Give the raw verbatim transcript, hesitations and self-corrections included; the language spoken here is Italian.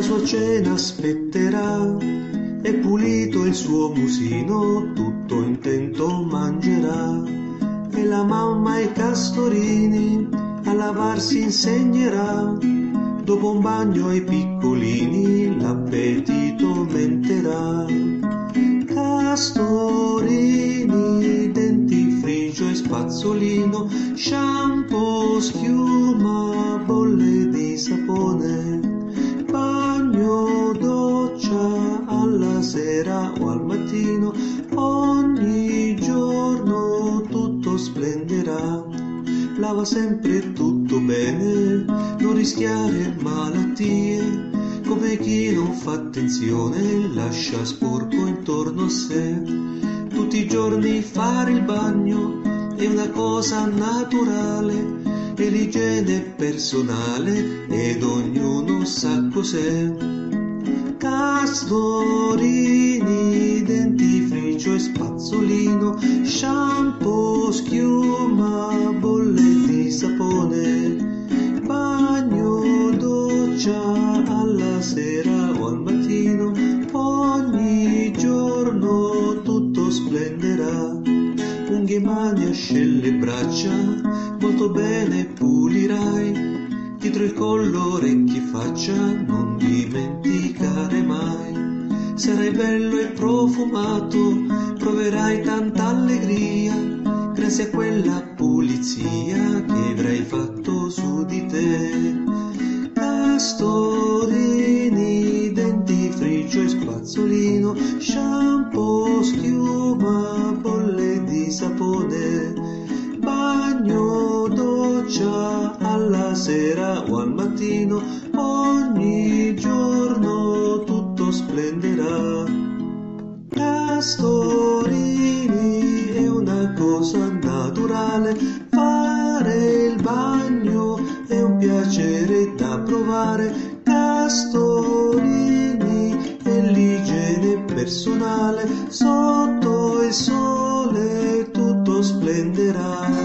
la sua cena aspetterà, e pulito il suo musino, tutto intento mangerà. E la mamma e i castorini a lavarsi insegnerà, dopo un bagno ai piccolini l'appetito aumenterà. Castorini, dentifricio e spazzolino, shampoo, schiuma, bolle di sapone, bagno, doccia alla sera o al mattino, ogni giorno tutto splenderà. Lava sempre tutto bene, non rischiare malattie, come chi non fa attenzione lascia sporco intorno a sé. Tutti i giorni fare il bagno è una cosa naturale, e l'igiene personale ed ognuno sa cos'è. Castorini, dentifricio e spazzolino, shampoo, schiuma, bolle di sapone, bagno, doccia alla sera o al mattino, ogni giorno tutto splenderà. Unghie, mani, ascelle, braccia, molto bene pulirai, dietro il collo, orecchie, faccia, non dimenticare mai. Sarai bello e profumato, proverai tanta allegria, grazie a quella pulizia che avrai fatto su di te. Castorini, dentifricio e spazzolino, shampoo, schiuma, bolle di sapone, bagno, doccia alla sera o al mattino, ogni giorno tutto splenderà. Castorini, è una cosa naturale, fare il bagno è un piacere da provare. Castorini, è l'igiene personale, sotto il sole tutto splenderà.